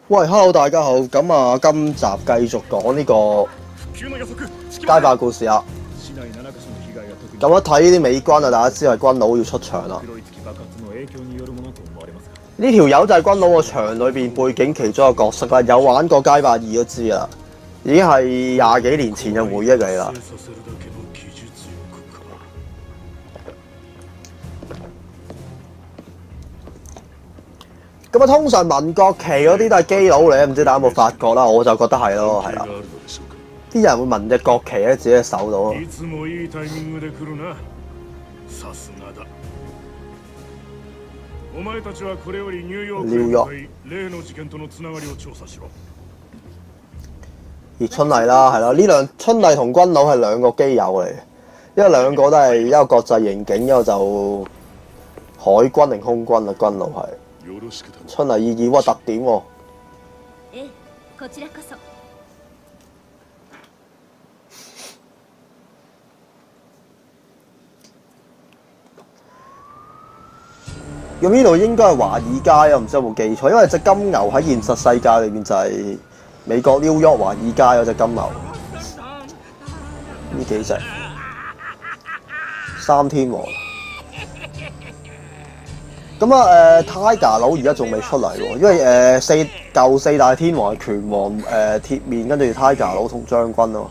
喂，Hello，大家好，咁啊，今集繼續講呢個街霸故事啊。咁一睇呢啲美軍啊，大家知係軍佬要出場啦。呢條友就係軍佬個場裏邊背景其中一個角色啦，有玩過街霸2都知啦，已經係20幾年前嘅回憶嚟啦。咁啊，通常民國旗嗰啲都係基佬嚟，唔知大家有冇發覺啦？我就覺得係咯，係啦。啲人會紋隻國旗喺自己嘅手度。紐約。而春麗啦，係啦，呢春麗同軍佬係兩個基友嚟，因為兩個都係一個國際刑警，一個就海軍定空軍啊，軍佬係。春麗意義哇特點喎。咁呢度應該係華爾街啊，唔知有冇記錯，因為隻金牛喺現實世界裏邊就係美國紐約華爾街嗰隻金牛。呢幾隻三天王。咁啊Tiger 佬而家仲未出嚟喎，因為四大天王係拳王鐵面，跟住 Tiger 佬同將軍咯。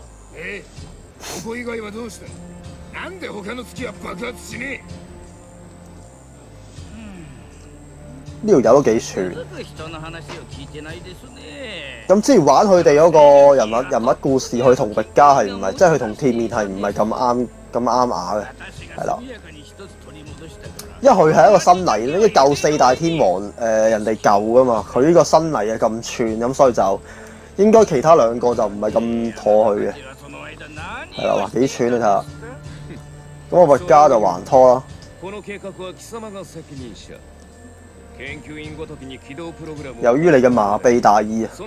呢條友都幾串。咁之前玩佢哋嗰個人物故事，佢同域加係唔係，即係佢同鐵面係唔係咁啱牙嘅，係啦。因為佢係一個新嚟，因為舊四大天王人哋舊噶嘛，佢呢個新嚟嘅咁串，咁所以就應該其他兩個就唔係咁妥佢嘅，係啦，哇幾串你睇下。咁我域加就還拖啦。由於你嘅麻痹大意啊。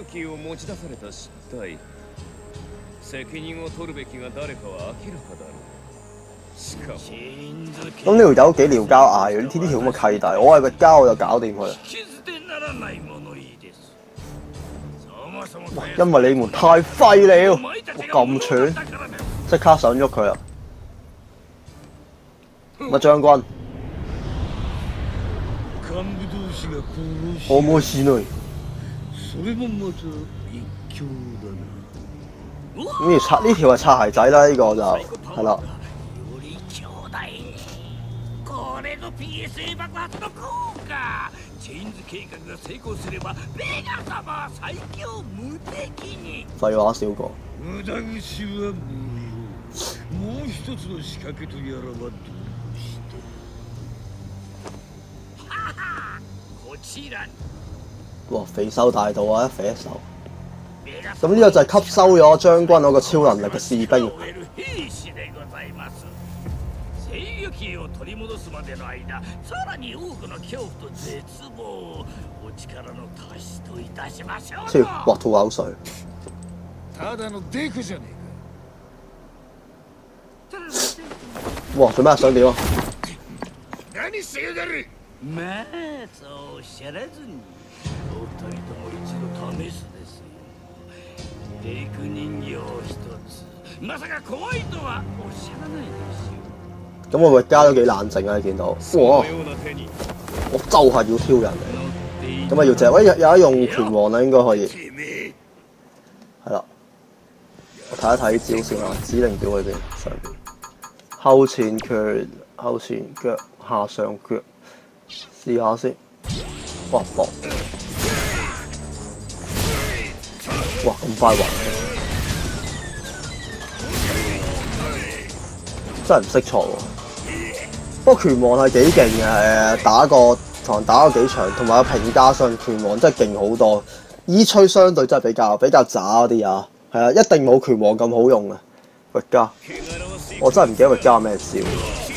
咁呢條友幾撩交嗌嘅，呢條咁嘅契弟，我係域加我就搞掂佢。因為你們太廢了，咁串，即刻想喐佢啦。乜將軍？可唔可以試呢？呢條係擦鞋仔啦，呢個就係啦。廢話少個。哇！肥瘦大盜啊，一肥一瘦。咁呢個就係吸收咗將軍嗰個超能力嘅士兵。哇！吐口水。哇！做咩想點啊？まあそうおっしゃらずにお二人とも一度試すですよ。テク人形一つまさか怖いとはおっしゃらないですよ。咁我域加都幾冷靜啊！你見到，哇！我就係要挑人嚟，咁啊要隻，喂有得用拳王啦，應該可以。係啦，我睇一睇招先啊，指令表裏邊上邊，後前拳、後前腳、下上腳。試下先，哇搏！哇咁快暈，真係唔識錯喎。不過拳王係幾勁嘅，同人打過幾場，同埋評價上拳王真係勁好多。E吹相對真係比較渣嗰啲啊，係啊，一定冇拳王咁好用嘅。域加，我真係唔記得域加有咩招。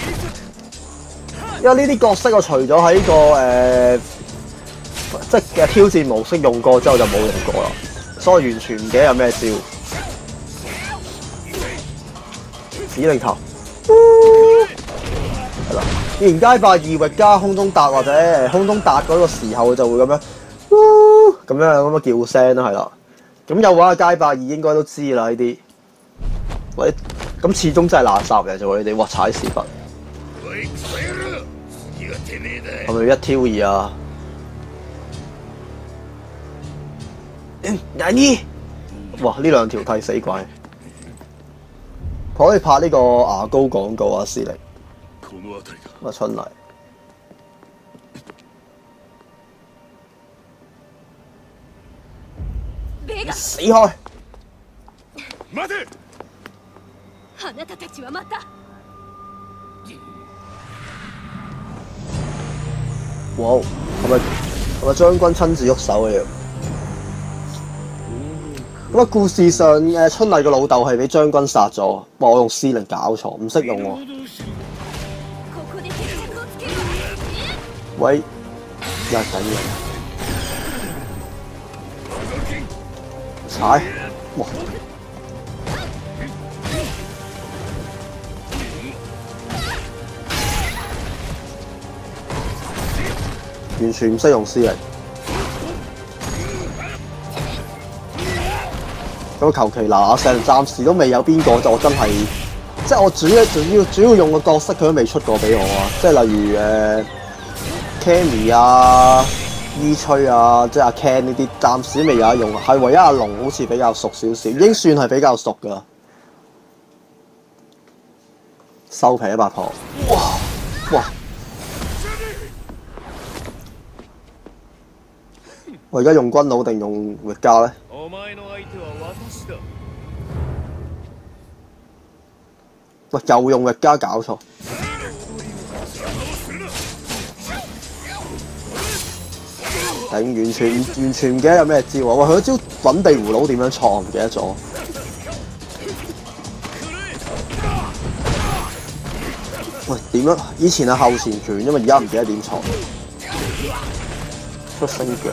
因為呢啲角色我除咗喺個即係嘅挑戰模式用過之後就冇用過啦，所以我完全唔記得有咩招。指令頭，係啦。以前街霸2域加空中達或者空中達嗰個時候就會咁樣。 咁樣叫聲啦，係啦。咁有玩嘅街霸二應該都知啦呢啲。喂，咁始終真係垃圾嚟啫喎！你哋哇踩屎忽，係咪一挑二啊？何？哇！呢兩條替死鬼，可以拍呢個牙膏廣告啊！司令，乜春麗？死開！ あなたたちはまた。 哇！係咪將軍親自喐手嘅要？咁啊，故事上春麗個老豆係俾將軍殺咗，哇！我用司令搞錯，唔識用喎。喂，一緊嘅，踩，哇！完全唔識用司令。咁求其嗱聲，暫時都未有邊個就真係，即係我主要用嘅角色佢都未出過俾我啊！即係例如Cammy 啊、伊吹啊，即係阿 Ken 呢啲，暫時未有得用，係唯一阿龍好似比較熟少少，已經算係比較熟噶啦。收皮啊，八婆！哇！我而家用軍佬定用域加咧？喂，又用域加搞錯。頂，完全唔記得有咩招喎！喂，佢嗰招滾地葫蘆點樣錯？唔記得咗。喂，點樣？以前係後前拳，因為而家唔記得點錯。出星腳。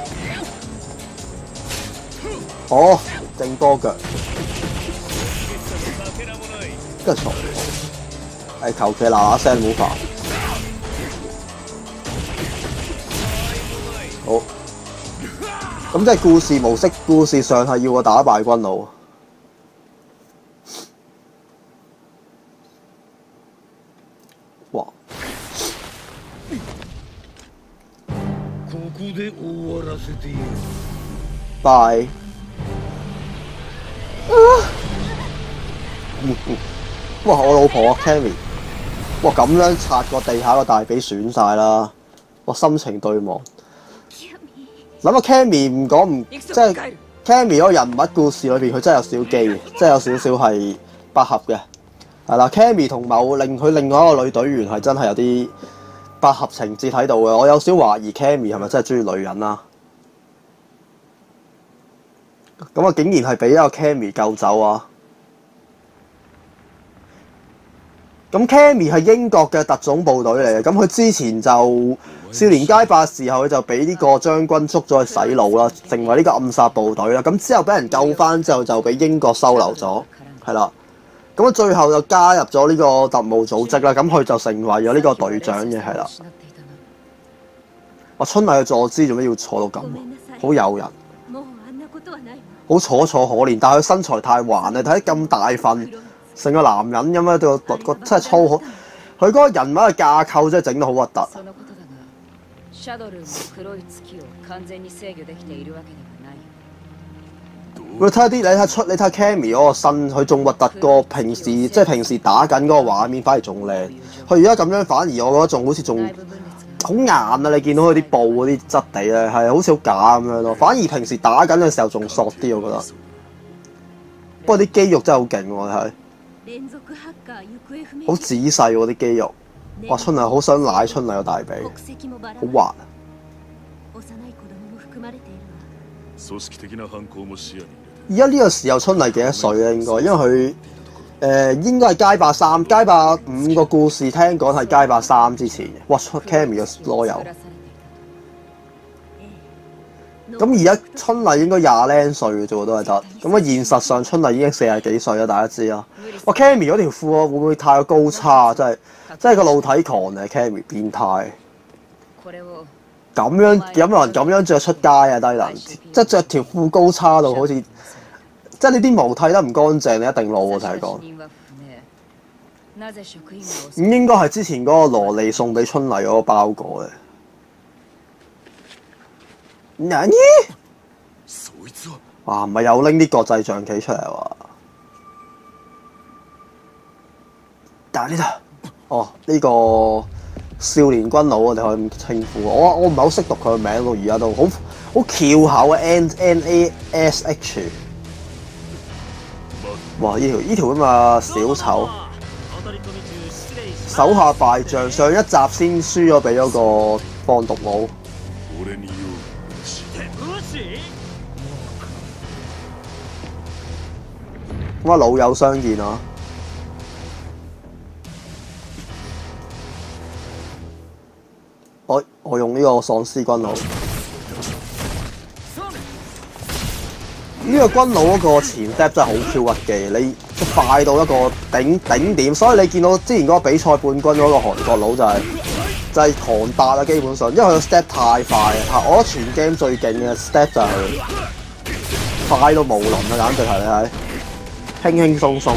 哦，正波腳。跟住錯。係求其嗱聲冇煩。好，咁即係故事模式，故事上係要我打敗軍佬。哇！拜。哇！我老婆啊 ，Cammy， 哇咁樣擦個地下個大髀損晒啦！哇，心情對望。諗下 Cammy 唔講唔即係 Cammy 嗰個人物故事裏邊，佢真係有少機嘅，即係有少少係不合嘅。係啦 ，Cammy 同另外一個女隊員係真係有啲不合情節喺度嘅。我有少懷疑 Cammy 係咪真係中意女人啦？咁啊，竟然係俾一個 Cammy 救走啊！咁 Cammy 係英國嘅特種部隊嚟嘅，咁佢之前就少年街霸時候，佢就俾呢個將軍捉咗去洗腦啦，成為呢個暗殺部隊啦。咁之後俾人救翻之後，就俾英國收留咗，係啦。咁啊，最後就加入咗呢個特務組織啦。咁佢就成為咗呢個隊長嘅，係啦。我春麗嘅坐姿做咩要坐到咁？好誘人，好楚楚可憐，但係佢身材太橫啦，睇咁大份。成個男人咁樣，個真係粗好，佢嗰個人物嘅架構真係整得好核突。你睇下 Cammy 嗰個身，佢仲核突過平時打緊嗰個畫面，反而仲靚。佢而家咁樣，反而我覺得仲好似仲好硬啊！你見到佢啲布嗰啲質地咧，係好似好假咁樣咯。反而平時打緊嘅時候仲索啲，我覺得。不過啲肌肉真係好勁喎，睇。好仔細喎啲肌肉，哇！春麗好想舐春麗個大髀，好滑。而家呢個時候春麗幾多歲咧？應該，因為佢應該係街霸3、街霸5個故事聽講係街霸3之前嘅。哇！Cammy 嘅囉柚。咁而家春麗應該20零歲嘅啫喎，都係得。咁啊，現實上春麗已經40幾歲啦，大家知啦。哇 ，Cammy 嗰條褲會唔會太過高叉？真係個露體狂嚟 ，Cammy 變態。 咁樣有冇人咁樣着出街啊？低能，即係着條褲高叉到好似，即係你啲毛剃得唔乾淨，你一定老喎！就係講，咁應該係之前嗰個羅莉送俾春麗嗰個包裹嘅。何？哇！唔係又拎啲國際象棋出嚟喎？但係呢度，哦呢個。少年軍佬我哋可以咁稱呼，我唔係好識讀佢嘅名喎，而家都好翹口啊 NASH。哇！呢條咁嘅小丑，手下敗將，上一集先輸咗俾嗰個放毒佬。咁啊老友相見啊！我用呢個喪屍軍佬，呢個軍佬嗰個前 step 真係好 Q 屈機，你快到一個頂點，所以你見到之前嗰個比賽冠軍嗰個韓國佬就係狂達啦，基本上，因為佢個 step 太快啊！我覺得全 game 最勁嘅 step 就係快到無倫啊，簡直係你睇，輕輕鬆鬆。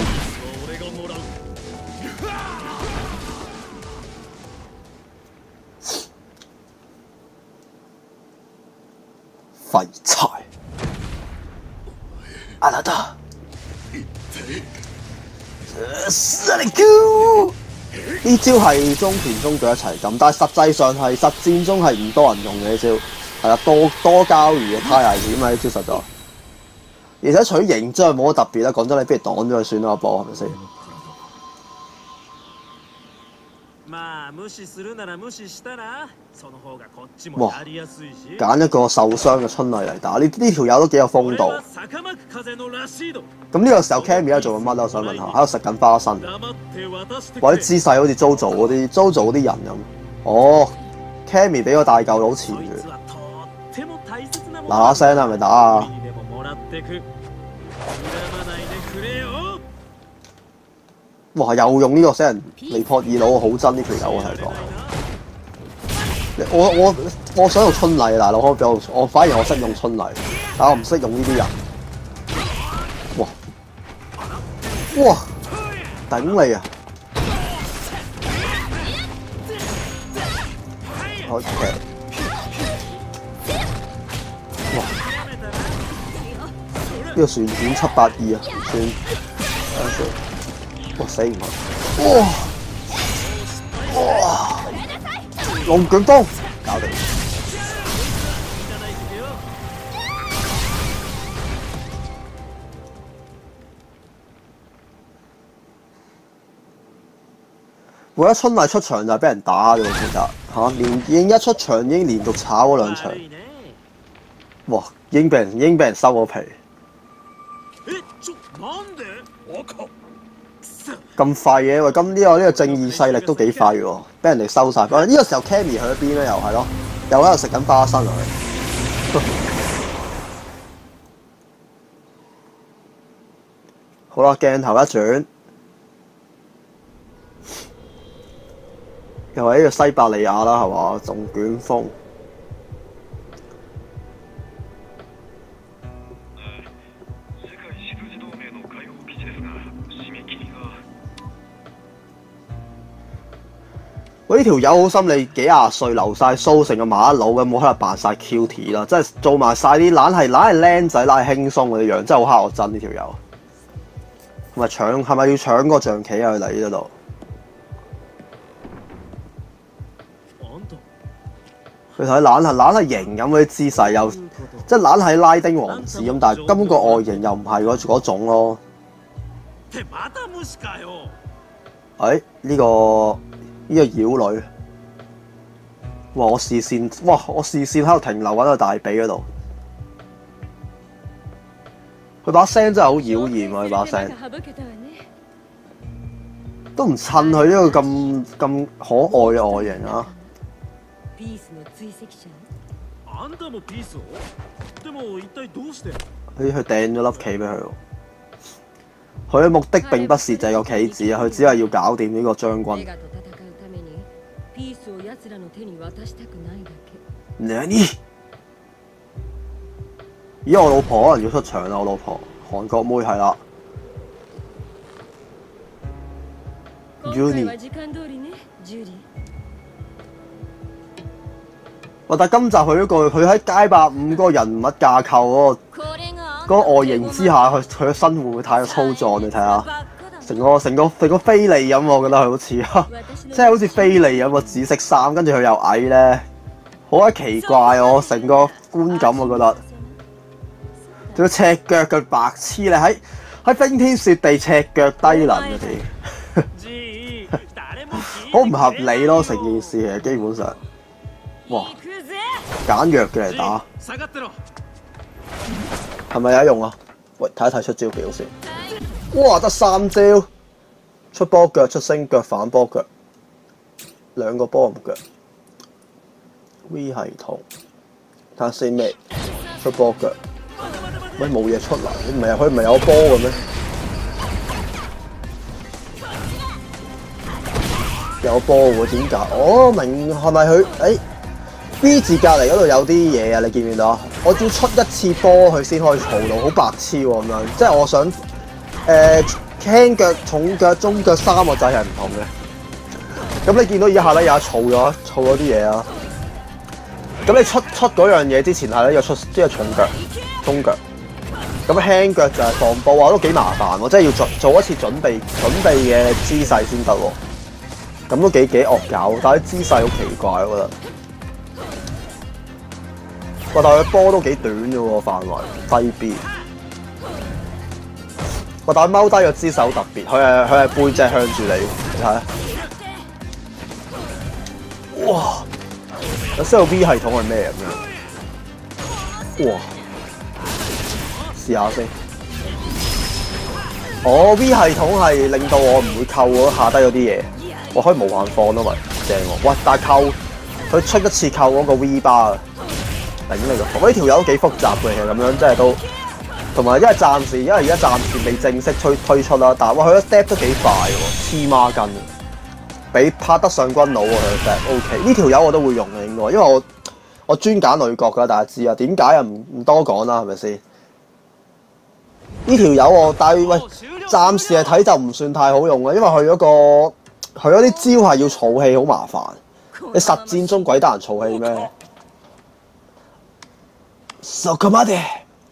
廢柴！あなた，呢招係中田中隊一齊咁，但係實際上係實戰中係唔多人用嘅呢招，係啦，多交魚嘅太危險啊！呢招實在，而且除咗型之外冇乜特別啦。講真，你不如擋咗佢算啦，個波係咪先？哇！揀一個受傷嘅春麗嚟打，呢條友都幾有風度。咁呢個時候 Cammy 喺度做緊乜咧？我想問下，喺度食緊花生，或者姿勢好似 JoJo 嗰啲人咁。哦 ，Cammy 俾個大嚿佬纏住，嗱聲啦，係咪打啊？哇！又用呢個死人尼泊爾佬，好憎呢條友啊！係講。我想用春麗，大佬可唔可以俾我？反而我識用春麗，但我唔識用呢啲人。哇！頂你啊 ！OK。哇！呢個旋轉782啊，算。哇！死唔埋！哇！龍捲風，搞掂。每一春麗出場就係俾人打嘅喎，其實嚇，已經一出場已經連續炒嗰2場。哇！已經俾人收咗皮。咁快嘅，喂！呢個正義勢力都幾快喎，俾人哋收晒。呢個時候 Cammy 去咗邊咧？又係咯，又喺度食緊花生啊！好啦，鏡頭一轉，又係呢個西伯利亞啦，係嘛？龍捲風。喂！呢條友好心，你幾廿歲留晒鬚，成個麻甩佬咁，冇喺度扮晒 cute 啦，真係做埋晒啲懶係僆仔、懶係輕鬆嗰啲樣，真係好蝦我憎呢條友。係咪要搶個象棋啊？佢嚟呢度。佢睇懶係型咁嗰啲姿勢，又即係懶係拉丁王子咁，但係根本個外形又唔係嗰種咯。呢個妖女，我視線喺度停留喺個大髀嗰度，佢把聲真係好妖豔啊！佢把聲都唔襯佢呢個咁可愛嘅外形啊！佢掟咗粒棋俾佢。佢嘅目的並不是就係個棋子啊，佢只係要搞掂呢個將軍。 咦，我老婆可能要出場啦！我老婆韓國妹係啦 ，Uni。哇！但今集佢喺街霸5嗰個人物架構嗰個外形之下，佢嘅身會唔會太粗壯？你睇下，成個菲利咁，我覺得佢好似，即係好似菲利咁個紫色衫，跟住佢又矮咧，好鬼奇怪我成個觀感，我覺得。仲要赤腳嘅白痴咧，喺冰天雪地赤腳低能嗰啲，好唔合理咯！成件事其實基本上，哇，揀弱嘅嚟打，係咪有得用啊？喂，睇一睇出招表先。哇，得3招，出波腳、出升腳、反波腳，2個波唔腳。V 系統，睇下先咩？出波腳。喂，冇嘢出嚟，佢唔係有波嘅咩？有波喎，點解？哦，明係咪佢？B 字隔離嗰度有啲嘢啊！你見唔見到啊？我要出一次波佢先可以嘈到，好白痴喎咁樣。即係我想輕腳、重腳、中腳3個掣係唔同嘅。咁你見到以下咧有嘈咗啲嘢啊！咁你出嗰樣嘢之前係咧有出即係重腳、中腳。咁輕腳就係防步啊，都幾麻煩喎！即係要做一次準備嘅姿勢先得喎。咁都幾惡搞，但係啲姿勢好奇怪，我覺得。哇！但係佢波都幾短嘅喎，範圍低 B。哇！但係踎低個姿勢好特別，佢係背脊向住你，你睇下。哇！有知道 V 系統係咩咁樣？哇！試下先。我 V 系統係令到我唔會扣嗰下低嗰啲嘢，我可以無限放都咪正喎。哇！但係扣佢出一次扣嗰個 V 巴啊，頂你個頭！呢條友都幾複雜嘅，其實咁樣真係都同埋，因為而家暫時未正式推出啦。但係哇，佢個 step 都幾快喎，黐孖筋，比拍得上軍佬喎佢個 step。OK， 呢條友我都會用嘅應該，因為我專揀女角㗎，大家知啊。點解啊？唔多講啦，係咪先？呢條友我但係喂，暫時係睇就唔算太好用嘅，因為佢嗰啲招係要儲氣，好麻煩。你實戰中鬼得人儲氣咩？そこまで。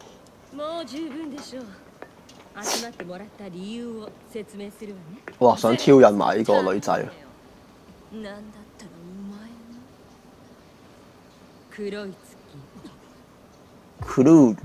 哇！想挑釁埋呢個女仔。Crude。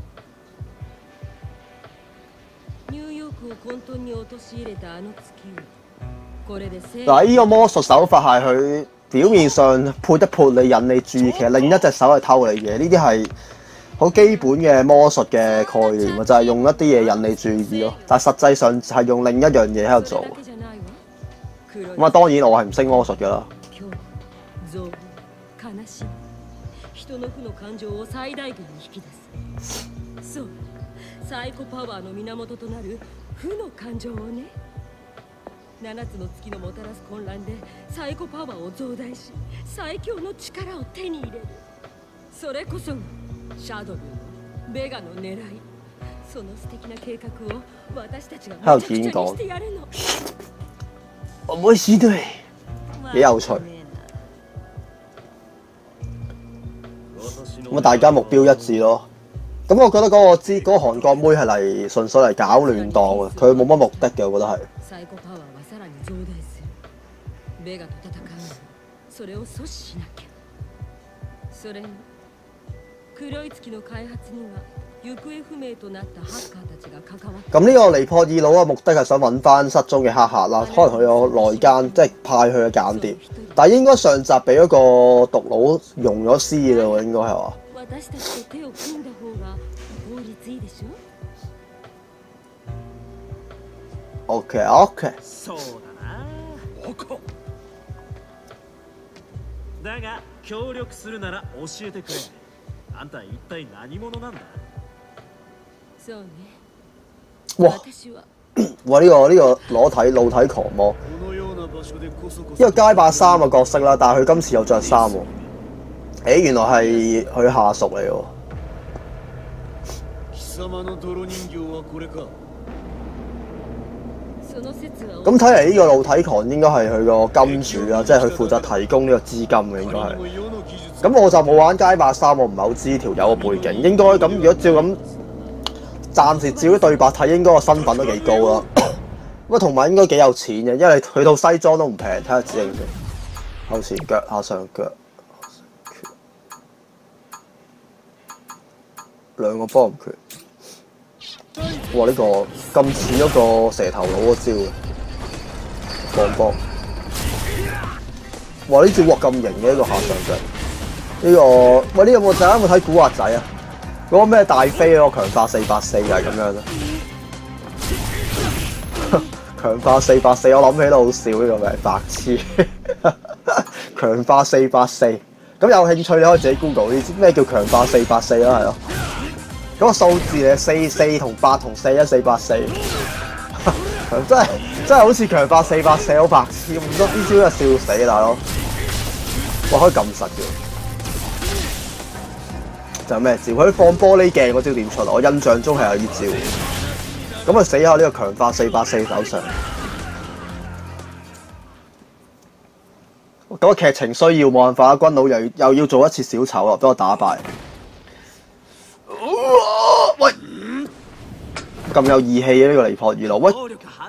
嗱，呢個魔術手法係佢表面上潑一潑你引你注意，其實另一隻手係偷你嘅。呢啲係好基本嘅魔術嘅概念，就係用一啲嘢引你注意咯。但係實際上係用另一樣嘢喺度做。咁啊，當然我係唔識魔術㗎啦。サイコパワーの源となる負の感情をね。7つの月のもたらす混乱でサイコパワーを増大し、最強の力を手に入れる。それこそがシャドウのベガの狙い。その素敵な計画を私たちがめちゃくちゃにしてやるの。面白い。幾有趣。咁啊，大家目標一致咯。咁我覺得嗰個韓國妹係嚟純粹嚟搞亂檔嘅，佢冇乜目的嘅，我覺得係。咁呢個尼泊爾佬嘅目的係想揾翻失蹤嘅黑客啦，可能佢有內奸，即係派佢嘅間諜。但係應該上集俾嗰個毒佬溶咗屍嘅喎，應該係話。OK。 そうだな。だが協力するなら教えてくれ。あんた一体何者なんだ？そうね。 哇！哇！呢個裸體露體狂魔，呢個街霸3嘅角色啦，但係佢今次有着衫喎。 原來係佢下屬嚟喎。咁睇嚟呢個露體狂應該係佢個金主啦，即係佢負責提供呢個資金嘅應該係。咁我就冇玩街霸3，我唔係好知條友嘅背景。應該咁，如果照咁，暫時照啲對白睇，應該個身份都幾高啦。咁啊，同埋應該幾有錢嘅，因為佢套西裝都唔平，睇下指認先。後前腳，下上腳，兩個波唔缺。哇！呢、個咁似嗰個蛇頭佬嗰招嘅放波。哇！呢招哇咁型嘅呢個下上腳。呢、個喂呢、個有冇大家有冇睇古惑仔啊？嗰、個咩大飛嗰個強化484就係咁樣啦。強化484，我諗起都好笑呢、個名，白痴。強化484，咁有興趣你可以自己 Google 呢啲咩叫強化484啦，係咯。嗰個數字嚟，44同8同4， 484，真係好似強化484，好白痴咁多啲招，真係笑死大佬！哇，可以撳實嘅，就係咩招？佢放玻璃鏡嗰招點出嚟？我印象中係有呢招，咁佢死喺呢個強化484手上。咁個劇情需要冇辦法啦，軍佬又要做一次小丑啦，俾我打敗。喂，咁有義氣嘅呢個尼泊爾佬，喂！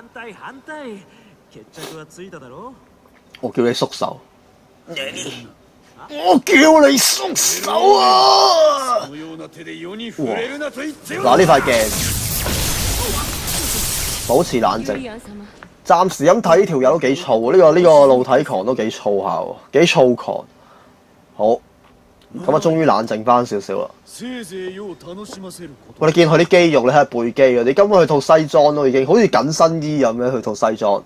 我叫你縮手，我叫你縮手啊！嗱呢塊鏡，保持冷靜。暫時咁睇呢條友都幾燥，呢個露體狂都幾燥下喎，幾躁狂。好，咁啊，終於冷靜翻少少啦。喂，你見佢啲肌肉，你睇下背肌啊！你根本佢套西裝都已經好似緊身衣咁樣，佢套西裝。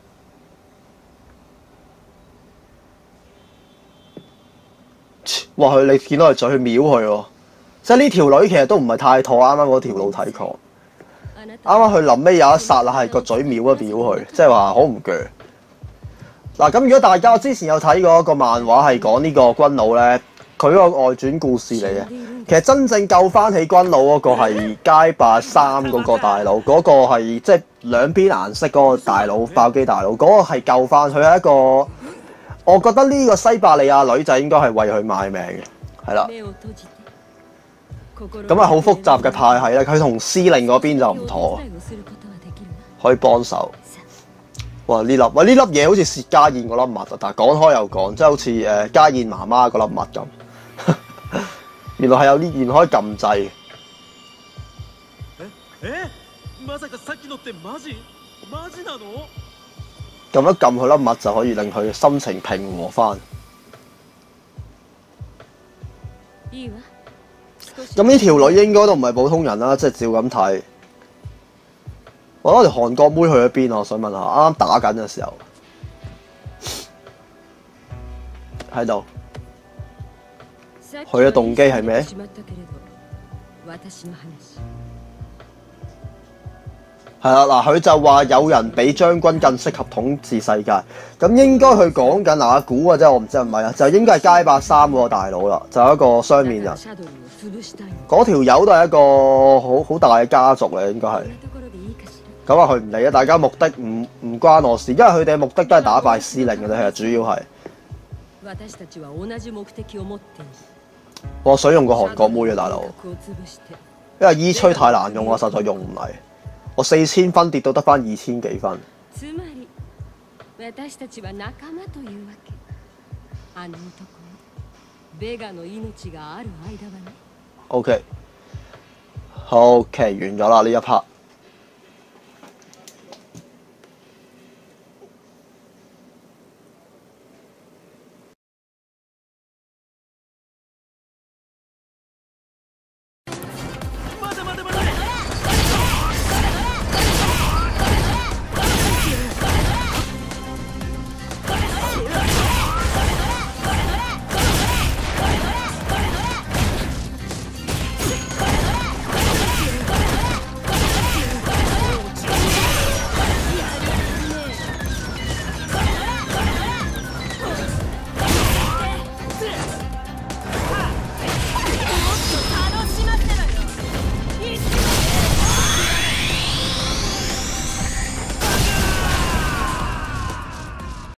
哇！你見到佢嘴去瞄佢喎，即係呢條女其實都唔係太妥，啱啱嗰條露體狂。啱啱佢臨尾有一剎那係個嘴瞄一瞄佢，即係話好唔鋸。嗱，咁如果大家之前有睇過一個漫畫係講呢個軍佬咧，佢嗰個外傳故事嚟嘅。其實真正救翻起軍佬嗰個係街霸3嗰個大佬，嗰、個係即係兩邊顏色嗰個大佬，爆機大佬，嗰、個係救翻佢係一個。我覺得呢個西伯利亞女仔應該係為佢賣命嘅，係啦。咁係好複雜嘅派系咧，佢同司令嗰邊就唔妥，可以幫手。哇！呢粒嘢好似薛家燕嗰粒物啊，但係講開又講，即係好似家燕媽媽嗰粒物咁。原來係有呢，原來可以撳掣。撳一撳佢粒物就可以令佢心情平和翻。咁呢條女應該都唔係普通人啦，即係照咁睇。我覺得條韓國妹去咗邊啊？我想問下，啱啱打緊嘅時候喺度，佢嘅動機係咩？係啦，嗱，佢就話有人比將軍更適合統治世界，咁應該佢講緊嗱，估啊，即係我唔知係咪啊，就應該係街霸3嗰個大佬啦，就係一個雙面人。嗰條友都係一個好大嘅家族嚟，應該係。咁啊，佢唔理啊，大家目的唔關我事，因為佢哋嘅目的都係打敗司令嘅啫，其實主要係。我想用個韓國妹啊，大佬，因為E吹太難用，我實在用唔嚟。我4000分跌到得翻2000幾分。OK，完咗啦呢一 part。